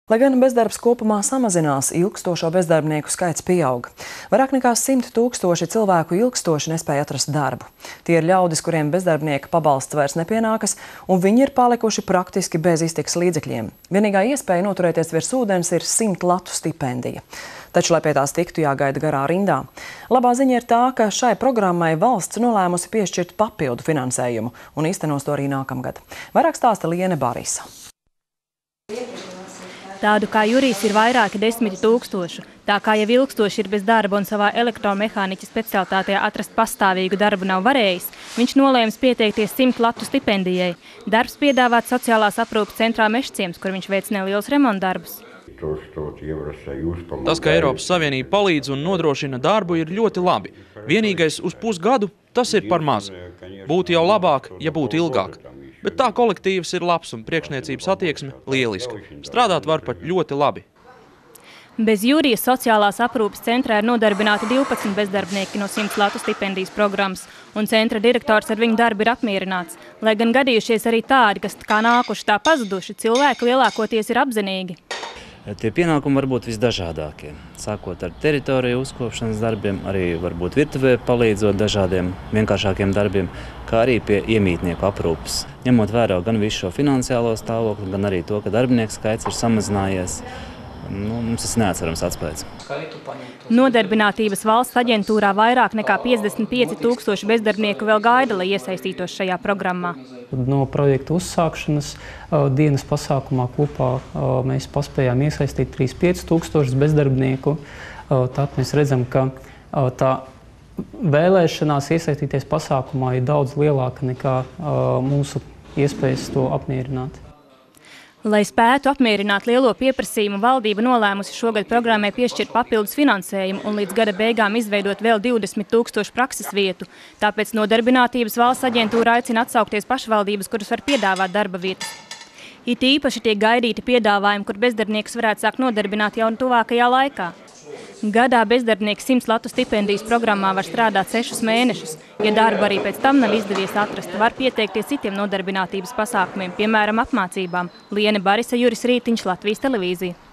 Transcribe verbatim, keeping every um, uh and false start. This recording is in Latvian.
Lai gan bezdarbs kopumā samazinās, ilgstošo bezdarbnieku skaits pieaug. Vairāk nekā simt tūkstoši cilvēku ilgstoši nespēja atrast darbu. Tie ir ļaudis, kuriem bezdarbnieka pabalsts vairs nepienākas, un viņi ir palikuši praktiski bez iztikas līdzekļiem. Vienīgā iespēja noturēties virs ūdens ir simt latu stipendija. Taču, lai pie tās tiktu, jāgaida garā rindā. Labā ziņa ir tā, ka šai programmai valsts nolēmusi piešķirt papildu finansējumu un īstenos to arī nākamgad. Vairāk stāsta Liene Barisa. Tādu kā Jurijs ir vairāki desmiti tūkstošu. Tā kā jau ilgstoši ir bez darba un savā elektromehāniķa specialitātē atrast pastāvīgu darbu nav varējis, viņš nolēmis pieteikties simt latu stipendijai. Darbs piedāvāts sociālās aprūpes centrā Mežciems, kur viņš veic nelielus remontdarbus. Tas, ka Eiropas Savienība palīdz un nodrošina darbu, ir ļoti labi. Vienīgais uz pusgadu tas ir par maz. Būtu jau labāk, ja būtu ilgāk. Bet tā kolektīvs ir labs un priekšniecības attieksme lieliska. Strādāt var pat ļoti labi. Bez Jurijas sociālās aprūpes centrā ir nodarbināti divpadsmit bezdarbnieki no simts latu stipendijas programmas, un centra direktors ar viņu darbu ir apmierināts. Lai gan gadījušies arī tādi, kas kā nākuši tā pazuduši, cilvēki lielākoties ir apzinīgi. Tie pienākumi var būt visdažādākie. Sākot ar teritoriju uzkopšanas darbiem, arī varbūt virtuvē palīdzot dažādiem vienkāršākiem darbiem, kā arī pie iemītnieku aprūpes. Ņemot vērā gan visu šo finansiālo stāvokli, gan arī to, ka darbinieku skaits ir samazinājies, nu, mums tas neatcerams atspējas. Nodarbinātības valsts aģentūrā vairāk nekā piecdesmit pieci tūkstoši bezdarbnieku vēl gaida, lai iesaistītos šajā programmā. No projekta uzsākšanas dienas pasākumā kopā mēs paspējām iesaistīt trīsdesmit pieci tūkstošus bezdarbnieku. Tātad mēs redzam, ka tā vēlēšanās iesaistīties pasākumā ir daudz lielāka nekā mūsu iespējas to apmierināt. Lai spētu apmierināt lielo pieprasījumu, valdība nolēmusi šogad programmai piešķirt papildus finansējumu un līdz gada beigām izveidot vēl divdesmit tūkstošu prakses vietu. Tāpēc Nodarbinātības valsts aģentūra aicina atsaukties pašvaldības, kuras var piedāvāt darba vietas. It īpaši tiek gaidīti piedāvājumi, kur bezdarbniekus varētu sākt nodarbināt jau tuvākajā laikā. Gadā bezdarbnieks simts latu stipendijas programmā var strādāt sešus mēnešus. Ja darbu arī pēc tam nav izdevies atrast, var pieteikties citiem nodarbinātības pasākumiem, piemēram, apmācībām. Liene Barisa, Juris Rītiņš, Latvijas televīzija.